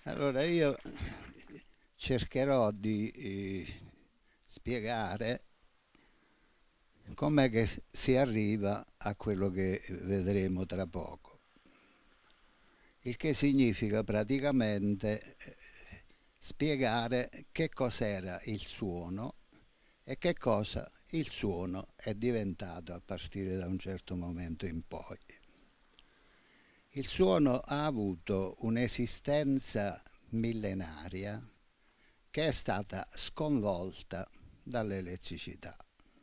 Allora io cercherò di spiegare com'è che si arriva a quello che vedremo tra poco. Il che significa praticamente spiegare che cos'era il suono e che cosa il suono è diventato a partire da un certo momento in poi. Il suono ha avuto un'esistenza millenaria che è stata sconvolta dall'elettricità.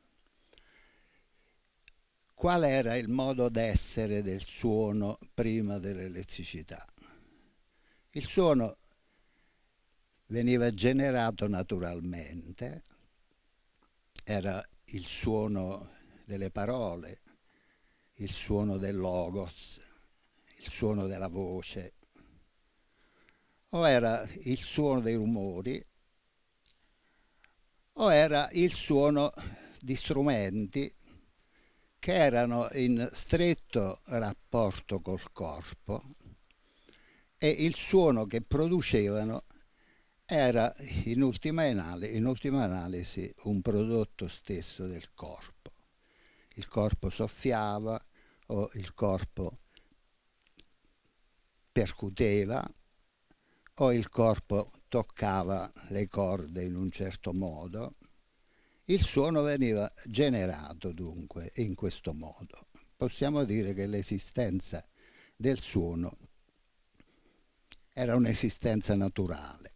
Qual era il modo d'essere del suono prima dell'elettricità? Il suono veniva generato naturalmente, era il suono delle parole, il suono del logos, il suono della voce, o era il suono dei rumori, o era il suono di strumenti che erano in stretto rapporto col corpo e il suono che producevano era in ultima analisi un prodotto stesso del corpo. Il corpo soffiava o il corpo percuteva o il corpo toccava le corde in un certo modo. Il suono veniva generato dunque in questo modo. Possiamo dire che l'esistenza del suono era un'esistenza naturale.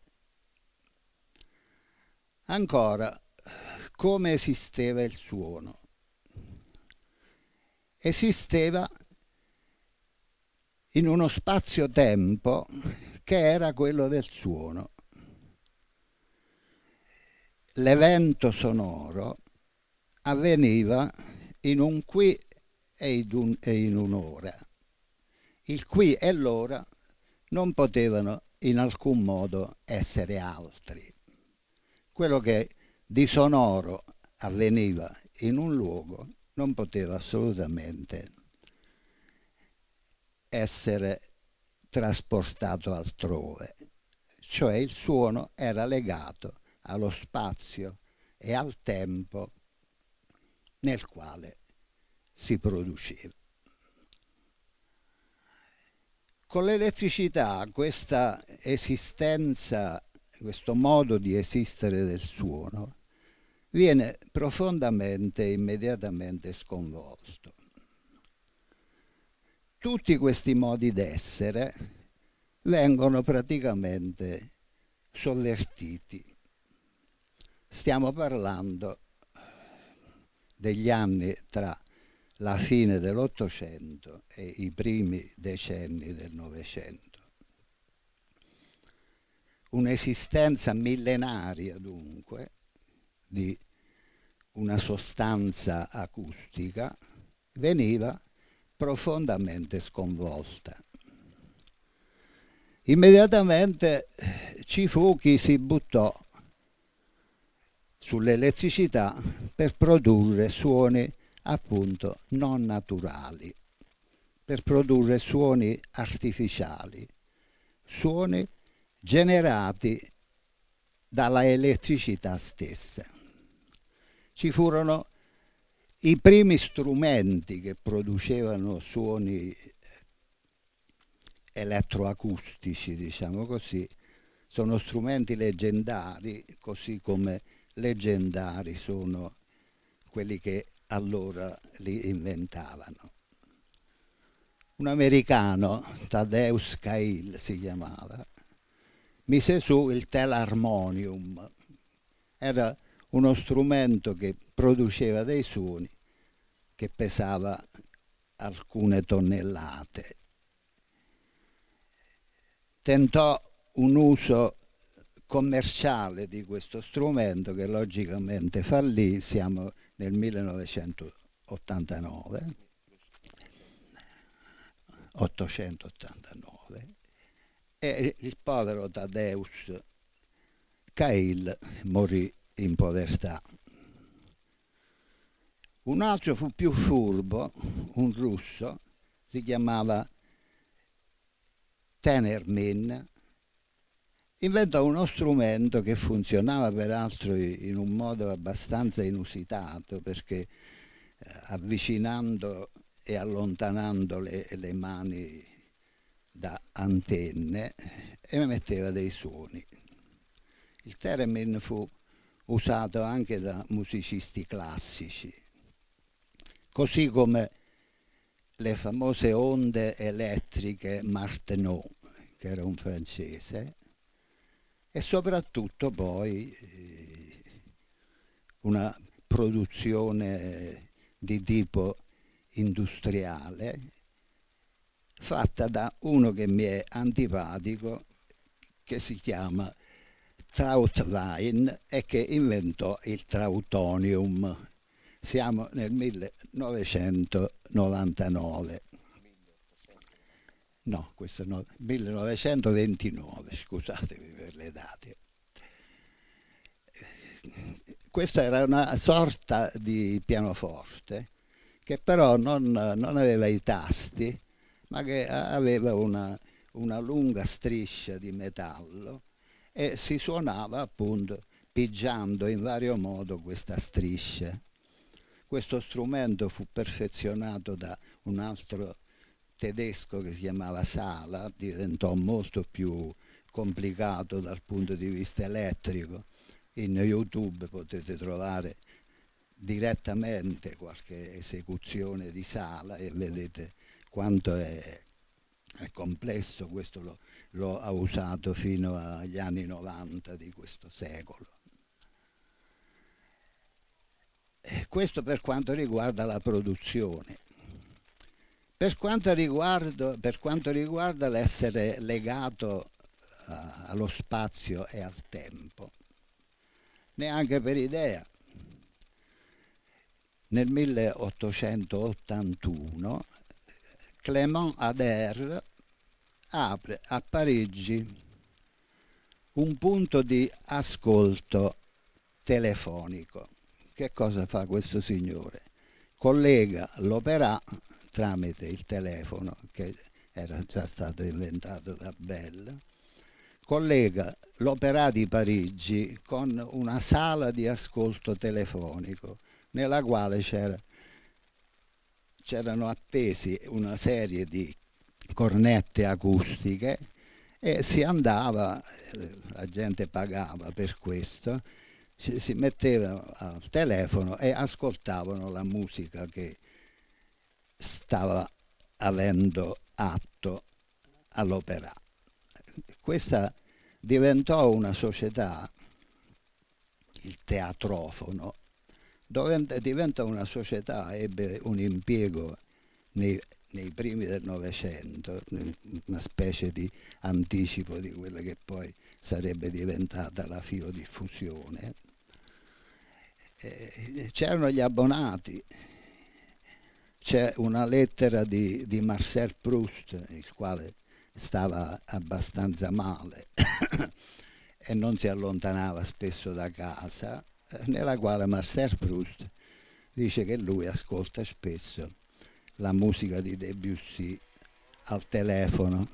Ancora, come esisteva il suono? Esisteva in uno spazio-tempo che era quello del suono. L'evento sonoro avveniva in un qui e in un'ora. Il qui e l'ora non potevano in alcun modo essere altri. Quello che di sonoro avveniva in un luogo non poteva assolutamente essere trasportato altrove, cioè il suono era legato allo spazio e al tempo nel quale si produceva. Con l'elettricità questa esistenza, questo modo di esistere del suono viene profondamente e immediatamente sconvolto. Tutti questi modi d'essere vengono praticamente sovvertiti. Stiamo parlando degli anni tra la fine dell'Ottocento e i primi decenni del Novecento. Un'esistenza millenaria dunque di una sostanza acustica veniva profondamente sconvolta. Immediatamente ci fu chi si buttò sull'elettricità per produrre suoni appunto non naturali, per produrre suoni artificiali, suoni generati dalla elettricità stessa. Ci furono i primi strumenti che producevano suoni elettroacustici, diciamo così, sono strumenti leggendari, così come leggendari sono quelli che allora li inventavano. Un americano, Tadeusz Kail si chiamava, mise su il telarmonium. Era uno strumento che produceva dei suoni che pesava alcune tonnellate. Tentò un uso commerciale di questo strumento che logicamente fallì, siamo nel 1989, 889, e il povero Tadeusz Kail morì in povertà. Un altro fu più furbo, un russo, si chiamava Tenermin, inventò uno strumento che funzionava peraltro in un modo abbastanza inusitato, perché avvicinando e allontanando le mani da antenne emetteva dei suoni. Il theremin fu usato anche da musicisti classici, così come le famose onde elettriche Martenot, che era un francese, e soprattutto poi una produzione di tipo industriale fatta da uno che mi è antipatico, che si chiama Trautwein e che inventò il trautonium. Siamo nel 1999. No, questo no, 1929, scusatemi per le date. Questa era una sorta di pianoforte che però non aveva i tasti, ma che aveva una lunga striscia di metallo e si suonava appunto pigiando in vario modo questa striscia. Questo strumento fu perfezionato da un altro tedesco che si chiamava Sala, diventò molto più complicato dal punto di vista elettrico. In YouTube potete trovare direttamente qualche esecuzione di Sala e vedete quanto è complesso. Questo lo ha usato fino agli anni 90 di questo secolo. Questo per quanto riguarda la produzione. Per quanto riguarda l'essere legato allo spazio e al tempo, neanche per idea. Nel 1881 Clément Ader apre a Parigi un punto di ascolto telefonico. Che cosa fa questo signore? Collega l'opera tramite il telefono, che era già stato inventato da Bell, collega l'Opéra di Parigi con una sala di ascolto telefonico nella quale c'erano appesi una serie di cornette acustiche e si andava, la gente pagava per questo, si metteva al telefono e ascoltavano la musica che stava avendo atto all'opera. Questa diventò una società, il teatrofono, diventa una società, ebbe un impiego nei primi del Novecento, una specie di anticipo di quella che poi sarebbe diventata la fiodiffusione. C'erano gli abbonati. C'è una lettera di Marcel Proust, il quale stava abbastanza male e non si allontanava spesso da casa, nella quale Marcel Proust dice che lui ascolta spesso la musica di Debussy al telefono.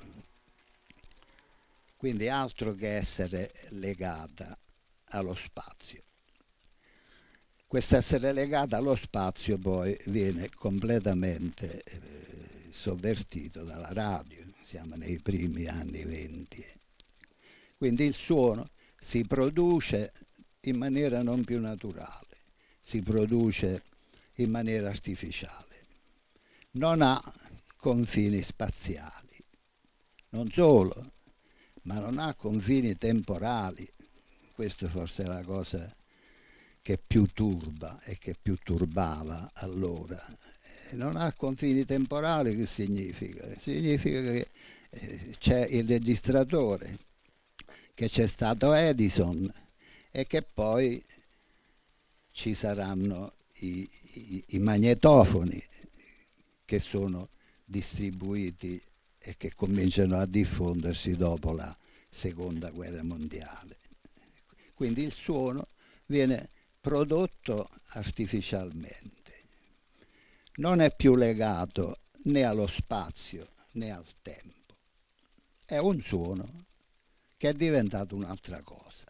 Quindi altro che essere legata allo spazio. Quest'essere legata allo spazio poi viene completamente sovvertito dalla radio, siamo nei primi anni 20. Quindi il suono si produce in maniera non più naturale, si produce in maniera artificiale, non ha confini spaziali, non solo, ma non ha confini temporali. Questa forse è la cosa che più turba e che più turbava allora. Non ha confini temporali. Che significa? Significa che c'è il registratore, che c'è stato Edison e che poi ci saranno i magnetofoni che sono distribuiti e che cominciano a diffondersi dopo la seconda guerra mondiale. Quindi il suono viene prodotto artificialmente, non è più legato né allo spazio né al tempo, è un suono che è diventato un'altra cosa.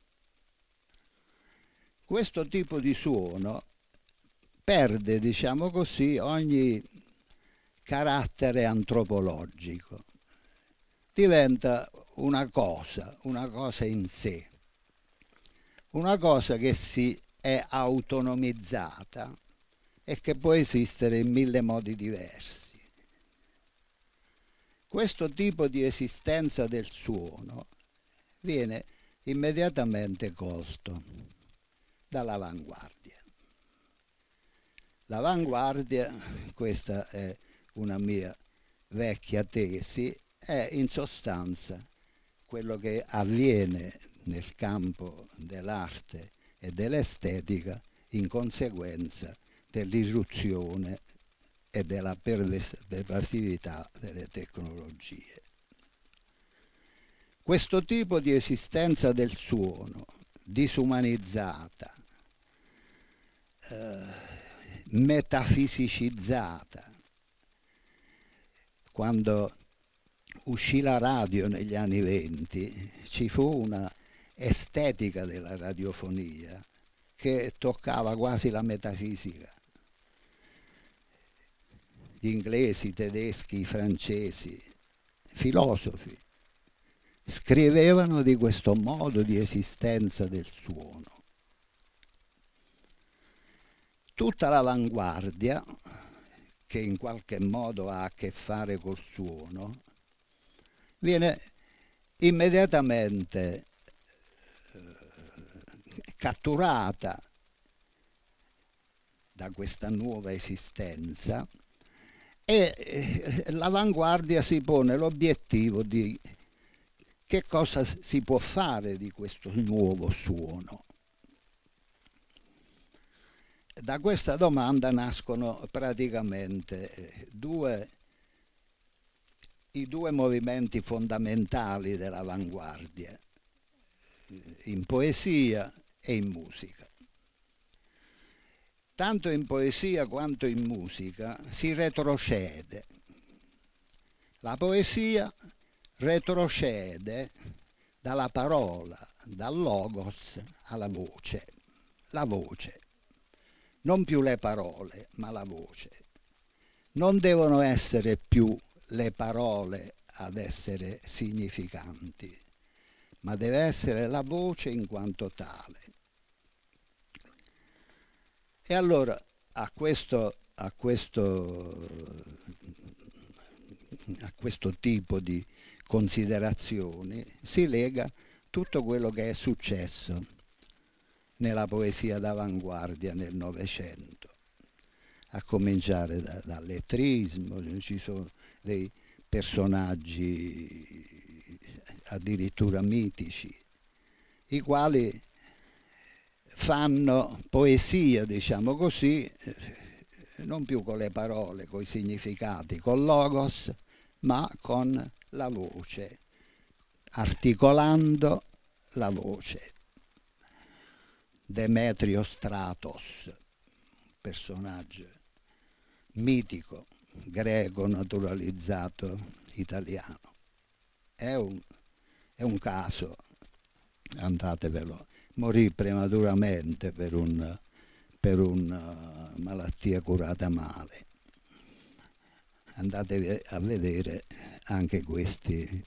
Questo tipo di suono perde, diciamo così, ogni carattere antropologico, diventa una cosa in sé, una cosa che si è autonomizzata e che può esistere in mille modi diversi. Questo tipo di esistenza del suono viene immediatamente colto dall'avanguardia. L'avanguardia, questa è una mia vecchia tesi, è in sostanza quello che avviene nel campo dell'arte e dell'estetica in conseguenza dell'irruzione e della pervasività delle tecnologie. Questo tipo di esistenza del suono, disumanizzata, metafisicizzata, quando uscì la radio negli anni '20, ci fu una estetica della radiofonia che toccava quasi la metafisica. Gli inglesi, i tedeschi, i francesi, filosofi, scrivevano di questo modo di esistenza del suono. Tutta l'avanguardia, che in qualche modo ha a che fare col suono, viene immediatamente catturata da questa nuova esistenza e l'avanguardia si pone l'obiettivo di che cosa si può fare di questo nuovo suono. Da questa domanda nascono praticamente i due movimenti fondamentali dell'avanguardia, in poesia e in musica. Tanto in poesia quanto in musica si retrocede. La poesia retrocede dalla parola, dal logos alla voce, la voce. Non più le parole, ma la voce. Non devono essere più le parole ad essere significanti, ma deve essere la voce in quanto tale. E allora a questo tipo di considerazioni si lega tutto quello che è successo nella poesia d'avanguardia nel Novecento, a cominciare dal lettrismo. Ci sono dei personaggi addirittura mitici, i quali fanno poesia, diciamo così, non più con le parole, con i significati, con logos, ma con la voce, articolando la voce. Demetrio Stratos, personaggio mitico, greco naturalizzato italiano. È un caso, andatevelo, morì prematuramente per una malattia curata male. Andate a vedere anche questi.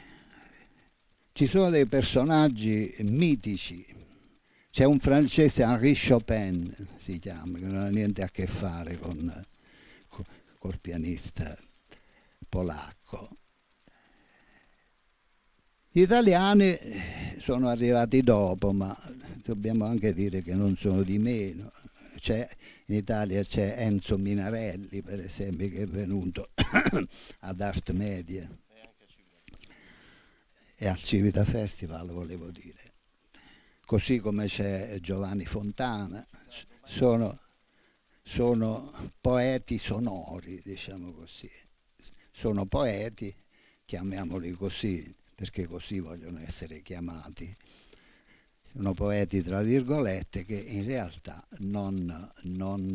Ci sono dei personaggi mitici. C'è un francese, Henri Chopin si chiama, che non ha niente a che fare col pianista polacco. Gli italiani sono arrivati dopo, ma dobbiamo anche dire che non sono di meno. In Italia c'è Enzo Minarelli, per esempio, che è venuto ad Art Media e al Civita Festival, volevo dire. Così come c'è Giovanni Fontana, sono poeti sonori, diciamo così. Sono poeti, chiamiamoli così, perché così vogliono essere chiamati. Sono poeti tra virgolette che in realtà non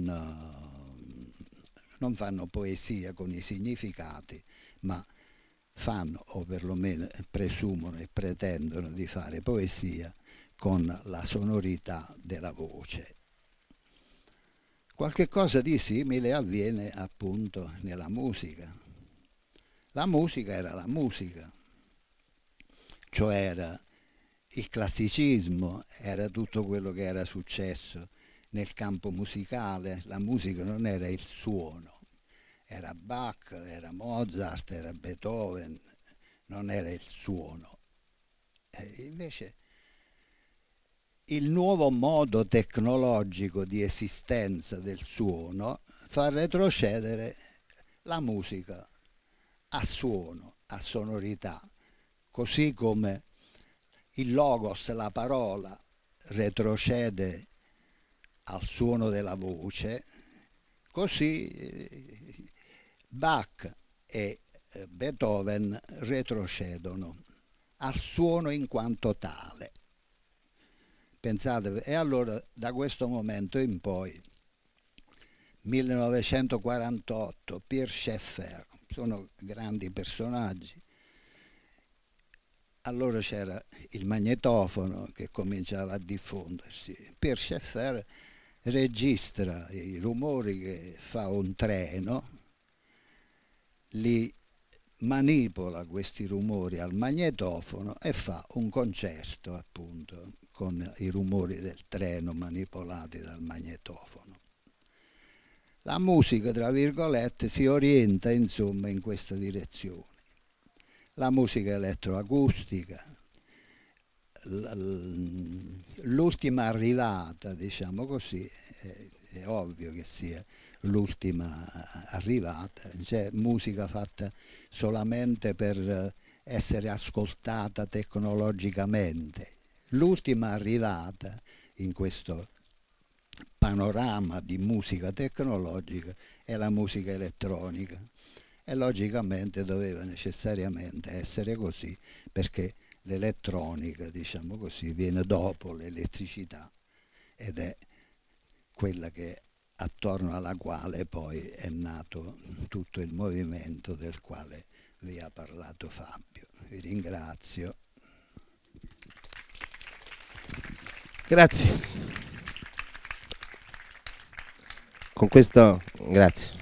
fanno poesia con i significati, ma fanno, o perlomeno presumono e pretendono di fare poesia con la sonorità della voce. Qualche cosa di simile avviene appunto nella musica. La musica era la musica, cioè era il classicismo, era tutto quello che era successo nel campo musicale. La musica non era il suono, era Bach, era Mozart, era Beethoven, non era il suono. Invece il nuovo modo tecnologico di esistenza del suono fa retrocedere la musica a suono, a sonorità, così come il logos, la parola, retrocede al suono della voce, così Bach e Beethoven retrocedono al suono in quanto tale. Pensate, e allora da questo momento in poi, 1948, Pierre Schaeffer, sono grandi personaggi. Allora c'era il magnetofono che cominciava a diffondersi. Pierre Schaeffer registra i rumori che fa un treno, li manipola questi rumori al magnetofono e fa un concerto appunto con i rumori del treno manipolati dal magnetofono. La musica, tra virgolette, si orienta insomma in questa direzione. La musica elettroacustica, l'ultima arrivata, diciamo così, è ovvio che sia l'ultima arrivata, c'è musica fatta solamente per essere ascoltata tecnologicamente. L'ultima arrivata in questo panorama di musica tecnologica è la musica elettronica e logicamente doveva necessariamente essere così, perché l'elettronica, diciamo così, viene dopo l'elettricità ed è quella che attorno alla quale poi è nato tutto il movimento del quale vi ha parlato Fabio. Vi ringrazio. Grazie. Con questo, grazie.